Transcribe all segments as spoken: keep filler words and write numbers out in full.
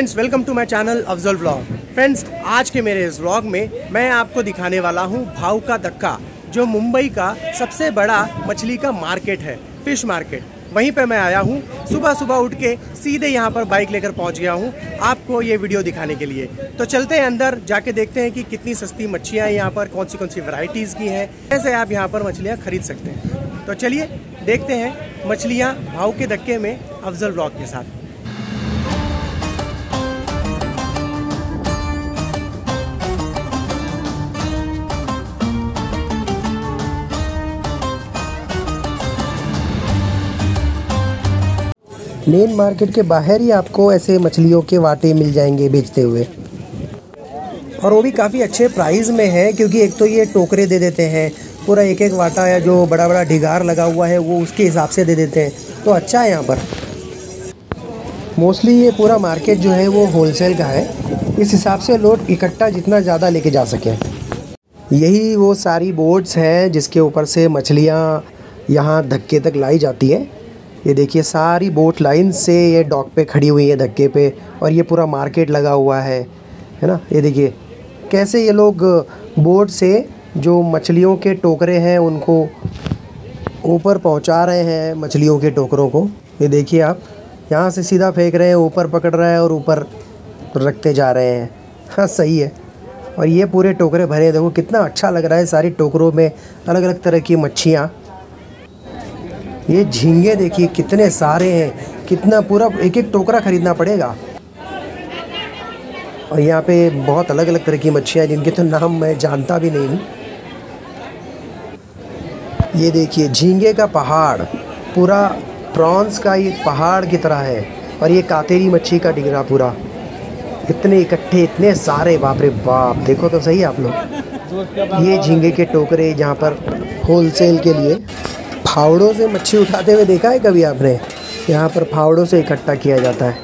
Friends, welcome to my channel Afzal vlog. Friends, आज के मेरे इस व्लॉग में मैं आपको दिखाने वाला हूं भाऊ का धक्का, जो मुंबई का सबसे बड़ा मछली का मार्केट है, फिश मार्केट। वहीं पे मैं आया हूं। सुबह सुबह उठ के सीधे यहां पर बाइक लेकर पहुंच गया हूं आपको ये वीडियो दिखाने के लिए। तो चलते हैं अंदर, जाके देखते हैं कि कितनी सस्ती मच्छियाँ हैं यहाँ पर, कौन सी कौन सी वैरायटीज़ की हैं, कैसे आप यहाँ पर मछलियाँ खरीद सकते हैं। तो चलिए देखते हैं मछलियाँ भाऊ के धक्के में अफजल व्लॉग के साथ। मेन मार्केट के बाहर ही आपको ऐसे मछलियों के वाटे मिल जाएंगे बेचते हुए, और वो भी काफ़ी अच्छे प्राइस में है, क्योंकि एक तो ये टोकरे दे देते हैं, पूरा एक एक वाटा या जो बड़ा बड़ा ढिगार लगा हुआ है वो उसके हिसाब से दे देते हैं। तो अच्छा है यहाँ पर। मोस्टली ये पूरा मार्केट जो है वो होलसेल का है, इस हिसाब से लोग इकट्ठा जितना ज़्यादा लेके जा सकें। यही वो सारी बोट्स हैं जिसके ऊपर से मछलियाँ यहाँ धक्के तक लाई जाती है। ये देखिए सारी बोट लाइन से ये डॉक पे खड़ी हुई है धक्के पे, और ये पूरा मार्केट लगा हुआ है है ना। ये देखिए कैसे ये लोग बोट से जो मछलियों के टोकरे हैं उनको ऊपर पहुंचा रहे हैं, मछलियों के टोकरों को। ये देखिए आप, यहाँ से सीधा फेंक रहे हैं, ऊपर पकड़ रहे हैं और ऊपर रखते जा रहे हैं। हाँ सही है। और ये पूरे टोकरे भरे हैं, देखो कितना अच्छा लग रहा है। सारी टोकरों में अलग अलग तरह की मच्छियाँ। ये झींगे देखिए कितने सारे हैं, कितना पूरा एक एक टोकरा खरीदना पड़ेगा। और यहाँ पे बहुत अलग अलग तरह की मच्छियाँ जिनके तो नाम मैं जानता भी नहीं हूँ। ये देखिए झींगे का पहाड़, पूरा प्रॉन्स का ये पहाड़ की तरह है। और ये कातेरी मच्छी का डिगरा पूरा, इतने इकट्ठे, इतने सारे, बाप रे बाप। देखो तो सही आप लोग, ये झींगे के टोकरे जहाँ पर होलसेल के लिए। फावड़ों से मच्छी उठाते हुए देखा है कभी आपने? यहाँ पर फावड़ों से इकट्ठा किया जाता है।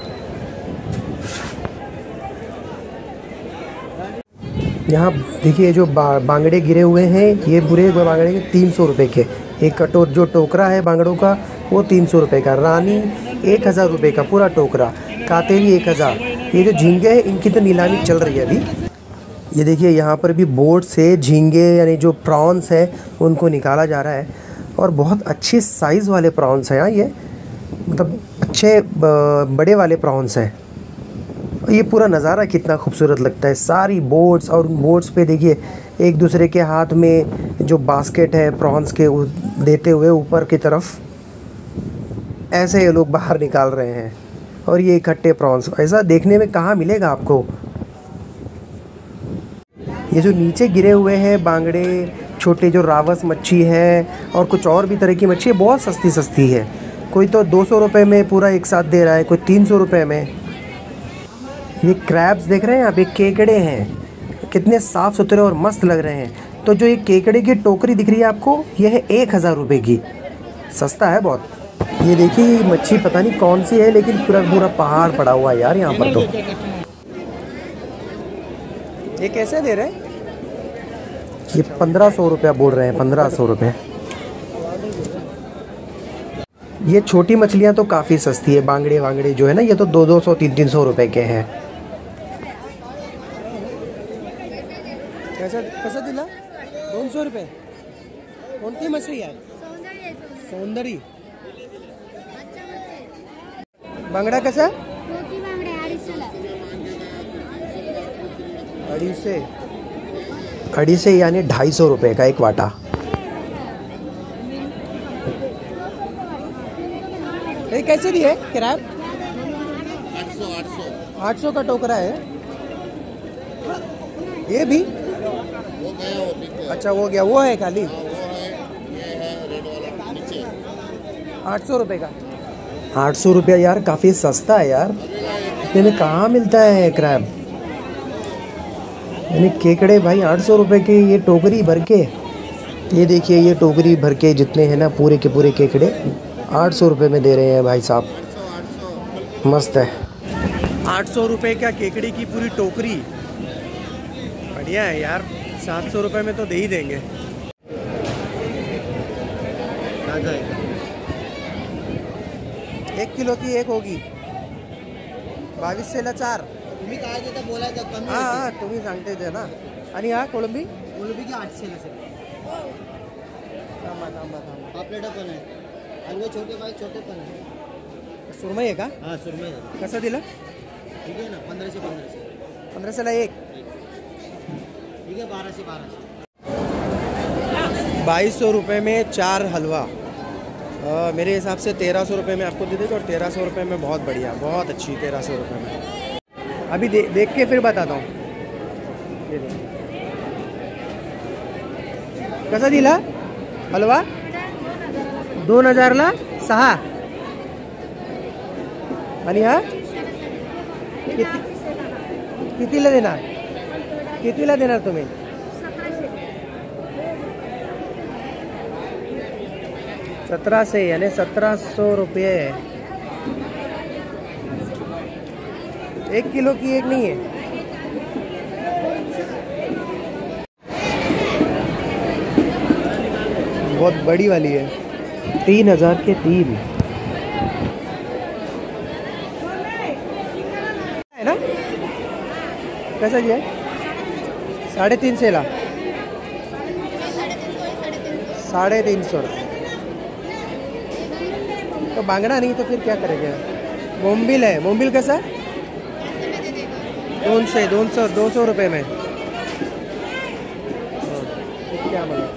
यहाँ देखिए जो बा, बांगड़े गिरे हुए हैं, ये पूरे बांगड़े के तीन सौ रुपये के एक कटो। जो टोकरा है बांगड़ों का वो तीन सौ रुपये का। रानी एक हज़ार रुपये का पूरा टोकरा। कातेरी एक हज़ार। ये जो झींगे हैं इनकी तो नीलामी चल रही है अभी। ये देखिए यहाँ पर भी बोट से झींगे यानी जो प्रॉन्स है उनको निकाला जा रहा है, और बहुत अच्छी साइज़ वाले प्रॉन्स हैं। ये मतलब अच्छे बड़े वाले प्रॉन्स हैं। ये पूरा नज़ारा कितना खूबसूरत लगता है। सारी बोट्स, और बोट्स पे देखिए एक दूसरे के हाथ में जो बास्केट है प्रॉन्स के देते हुए ऊपर की तरफ ऐसे ये लोग बाहर निकाल रहे हैं। और ये इकट्ठे प्रॉन्स ऐसा देखने में कहाँ मिलेगा आपको। ये जो नीचे गिरे हुए हैं बांगड़े, छोटे जो रावस मच्छी है और कुछ और भी तरह की मच्छी है, बहुत सस्ती सस्ती है। कोई तो दो सौ रुपये में पूरा एक साथ दे रहा है, कोई तीन सौ रुपये में। ये क्रैब्स देख रहे हैं आप, ये केकड़े हैं, कितने साफ़ सुथरे और मस्त लग रहे हैं। तो जो ये केकड़े की टोकरी दिख रही है आपको, ये है एक हज़ार रुपये की। सस्ता है बहुत। ये देखिए मच्छी पता नहीं कौन सी है, लेकिन पूरा पूरा पहाड़ पड़ा हुआ है यार यहाँ पर। तो ये कैसे दे रहे हैं? ये पंद्रह सौ रुपया बोल रहे हैं, पंद्रह सौ रुपये। ये छोटी मछलियाँ तो काफ़ी सस्ती है, बांगड़े वांगड़े जो है ना, ये तो दो दो सौ तीन तीन सौ रुपये के हैं। कैसा कैसा दिला? दोन सौ रुपये। कौन सी मछली है? सौंदर्य। बांगड़ा कैसा? अडीचशे अडीचशे यानी ढाई सौ रुपये का एक वाटा। ये कैसे दी है क्रैब? आठ सौ आठ सौ आठ सौ का टोकरा है ये भी। वो गया वो। अच्छा वो गया, वो है खाली। वो है, ये है रेड वाला नीचे। आठ सौ रुपये का। आठ सौ रुपया यार काफ़ी सस्ता है यार। इतने में कहाँ मिलता है क्रैब? यानी केकड़े भाई आठ सौ रुपये के, ये टोकरी भर के। ये देखिए ये टोकरी भर के जितने हैं ना, पूरे के पूरे केकड़े आठ सौ रुपये में दे रहे हैं भाई साहब। मस्त है। आठ सौ रुपये का केकड़ी की पूरी टोकरी, बढ़िया है यार। सात सौ रुपये में तो दे ही देंगे। एक किलो की एक होगी। बावीसशेला चार. तुम्ही काय देता बोलायचं कमी. हां हां तुम्ही सांगते ते ना. आणि हा कोळंबी कोळंबी की आठशेला सर. थांबा थांबा थांबा. पापलेटा पण आहे. हलवे छोटे पाहिजे छोटे पण आहे. सुरमई आहे का? हां सुरमई आहे. कसं दिलं? ठीक आहे ना पंधराशे पंधराशे. पंधराशेला एक. ठीक है बारह से बारह. बाईस सौ रुपये में चार हलवा. आ, मेरे हिसाब से तेरह सौ रुपये में आपको दे देगा. और तेरह सौ रुपये में बहुत बढ़िया, बहुत अच्छी. तेरह सौ रुपये में अभी दे, देख के फिर बताता हूँ. ये देखो कसा दिला हलवा. दोन हजारला सहा. आणि हा किती कितीला देणार? कितीला देणार तुम्ही? सत्रह से यानी सत्रह सौ रुपये. एक किलो की एक नहीं है. बहुत बड़ी वाली है. तीन हजार के तीन है ना. कैसा दिया? साढ़े तीन से ला. साढ़े तीन सौ रुपये. तो बांगड़ा नहीं तो फिर क्या करेंगे? मोमबिल है. मोमबिल कैसा? दोन सौ दोन सौ दो सौ रुपये में. क्या मतलब?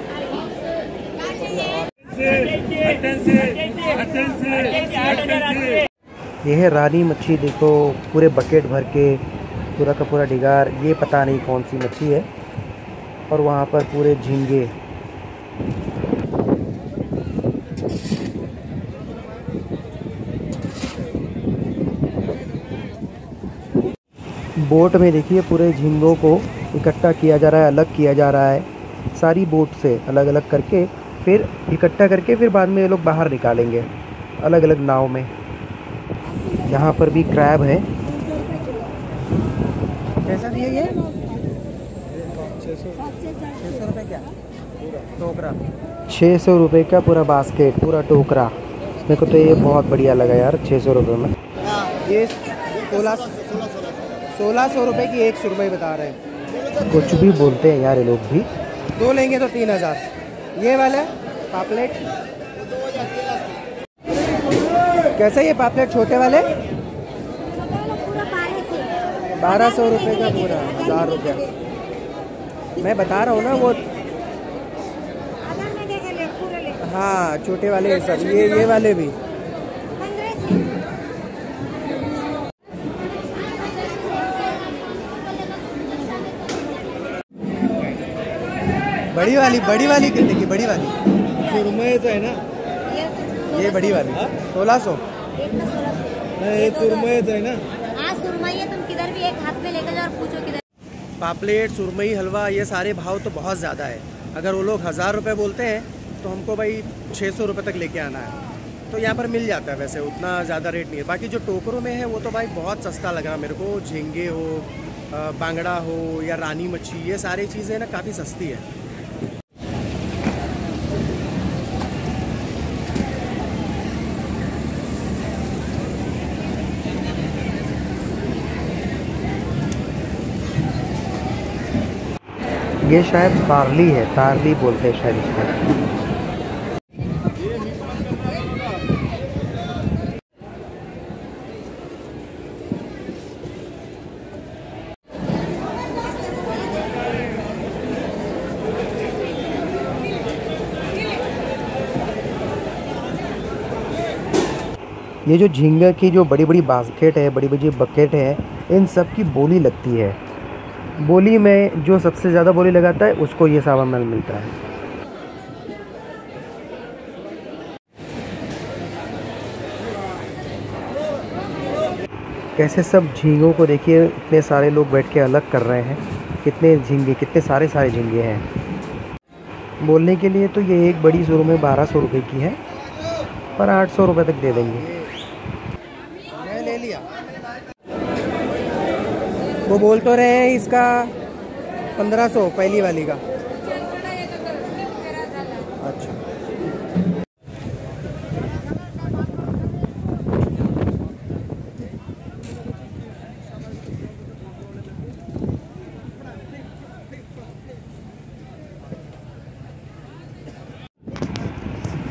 ये है रानी मच्छी. देखो पूरे बकेट भर के पूरा का पूरा डिगार. ये पता नहीं कौन सी मच्छी है. और वहाँ पर पूरे झींगे. बोट में देखिए पूरे झींगों को इकट्ठा किया जा रहा है, अलग किया जा रहा है. सारी बोट से अलग अलग करके फिर इकट्ठा करके फिर बाद में ये लोग बाहर निकालेंगे अलग अलग नाव में. यहाँ पर भी क्रैब है. कैसा दिया ये? छः सौ रुपये क्या टोकरा? छः सौ रुपये का पूरा बास्केट, पूरा टोकरा. मेरे को तो ये बहुत बढ़िया लगा यार. छः सौ रुपये में ये सोलह सोलह सौ रुपये की एक सुरमई बता रहे हैं. कुछ भी बोलते हैं यार ये लोग भी. दो लेंगे तो तीन हज़ार. ये वाले पापलेट कैसे? ये पापलेट छोटे वाले बारह सौ रुपये का पूरा हज़ार रुपया. मैं बता रहा हूँ ना वो. हाँ छोटे वाले सर. ये ये वाले भी. बड़ी वाली बड़ी वाली कितने की? बड़ी वाली सुरमई तो है ना. ये बड़ी वाली सोलह सौ. ये सुरमई तो है ना. हाँ सुरमई है. तुम किधर भी एक हाथ में लेकर जाओ और पूछो किधर. पापलेट, सुरमई, हलवा, ये सारे भाव तो बहुत ज़्यादा है. अगर वो लोग हज़ार रुपये बोलते हैं तो हमको भाई छः सौ रुपये तक लेके आना है. तो यहाँ पर मिल जाता है. वैसे उतना ज़्यादा रेट नहीं है. बाकी जो टोकरों में है वो तो भाई बहुत सस्ता लगा मेरे को. झींगे हो, बांगड़ा हो या रानी मच्छी, ये सारी चीज़ें ना काफ़ी सस्ती है. ये शायद तारली है. तारली बोलते हैं शायद इसको. ये जो झींगा की जो बड़ी बड़ी बास्केट है, बड़ी बड़ी बकेट है, इन सब की बोली लगती है. बोली में जो सबसे ज़्यादा बोली लगाता है उसको ये सामान मिल मिलता है. कैसे सब झींगों को देखिए. इतने सारे लोग बैठ के अलग कर रहे हैं. कितने झींगे, कितने सारे सारे झींगे हैं. बोलने के लिए तो ये एक बड़ी सुरमई बारह सौ रुपये की है, पर आठ सौ रुपये तक दे देंगे. मैं ले लिया. वो बोल तो रहे हैं इसका पंद्रह सौ पहली वाली का. अच्छा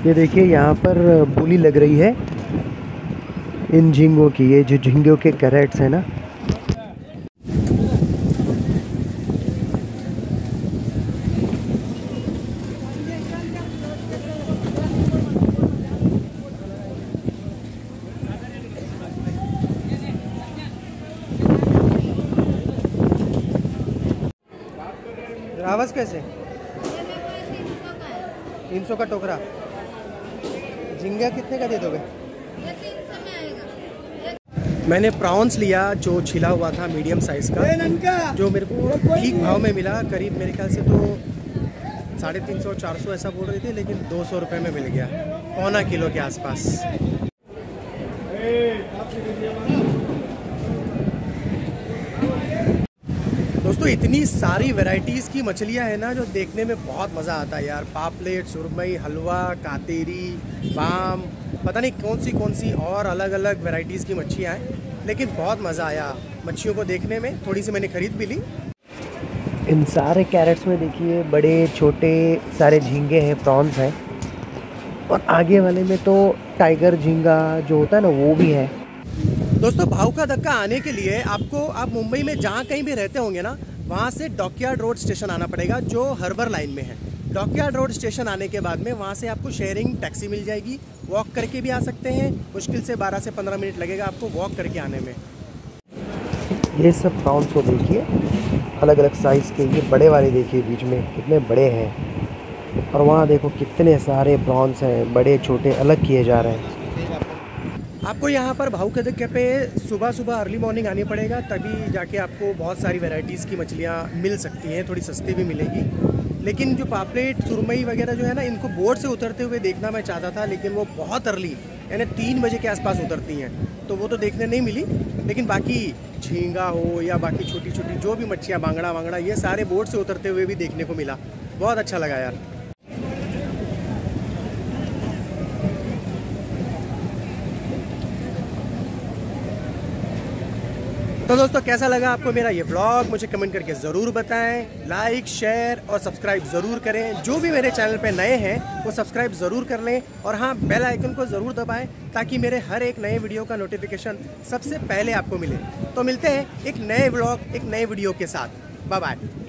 ये देखिए यहाँ पर बोली लग रही है इन झींगों की, ये जो झींगों के कैरेट्स हैं ना। रावस कैसे? तीन सौ का टोकरा। झींगा कितने का दे दोगे? मैंने प्रॉन्स लिया जो छिला हुआ था मीडियम साइज़ का, जो मेरे को ठीक भाव में मिला। करीब मेरे ख्याल से तो साढ़े तीन सौ चार सौ ऐसा बोल रही थी, लेकिन दो सौ रुपये में मिल गया, पौना किलो के आसपास। दोस्तों इतनी सारी वैरायटीज़ की मछलियां हैं ना, जो देखने में बहुत मज़ा आता है यार। पापलेट, सुरमई, हलवा, कातेरी, बाम, पता नहीं कौन सी कौन सी और अलग अलग वैरायटीज़ की मच्छियाँ हैं, लेकिन बहुत मज़ा आया मच्छियों को देखने में। थोड़ी सी मैंने ख़रीद भी ली। इन सारे कैरेट्स में देखिए बड़े छोटे सारे झींगे हैं, प्रॉन्स हैं, और आगे वाले में तो टाइगर झींगा जो होता है ना वो भी है। दोस्तों भाव का धक्का आने के लिए आपको, आप मुंबई में जहाँ कहीं भी रहते होंगे ना, वहाँ से डॉकयार्ड रोड स्टेशन आना पड़ेगा जो हार्बर लाइन में है। डॉकयार्ड रोड स्टेशन आने के बाद में वहाँ से आपको शेयरिंग टैक्सी मिल जाएगी। वॉक करके भी आ सकते हैं, मुश्किल से बारह से पंद्रह मिनट लगेगा आपको वॉक करके आने में। ये सब प्रॉन्स को देखिए अलग अलग साइज़ के, ये बड़े वाले देखिए बीच में कितने बड़े हैं, और वहाँ देखो कितने सारे प्रॉन्स हैं, बड़े छोटे अलग किए जा रहे हैं। आपको यहाँ पर भाव के धक्के पे सुबह सुबह अर्ली मॉर्निंग आनी पड़ेगा, तभी जाके आपको बहुत सारी वैरायटीज़ की मछलियाँ मिल सकती हैं, थोड़ी सस्ती भी मिलेगी। लेकिन जो पापलेट, सुरमई वगैरह जो है ना, इनको बोट से उतरते हुए देखना मैं चाहता था, लेकिन वो बहुत अर्ली यानी तीन बजे के आसपास उतरती हैं, तो वो तो देखने नहीं मिली। लेकिन बाकी झींगा हो या बाकी छोटी छोटी जो भी मच्छियाँ, बांगड़ा वांगड़ा, ये सारे बोट से उतरते हुए भी देखने को मिला। बहुत अच्छा लगा यार। तो दोस्तों कैसा लगा आपको मेरा ये व्लॉग, मुझे कमेंट करके ज़रूर बताएं। लाइक, शेयर और सब्सक्राइब ज़रूर करें। जो भी मेरे चैनल पे नए हैं वो सब्सक्राइब ज़रूर कर लें, और हाँ बेल आइकन को ज़रूर दबाएं ताकि मेरे हर एक नए वीडियो का नोटिफिकेशन सबसे पहले आपको मिले। तो मिलते हैं एक नए व्लॉग, एक नए वीडियो के साथ। Bye bye.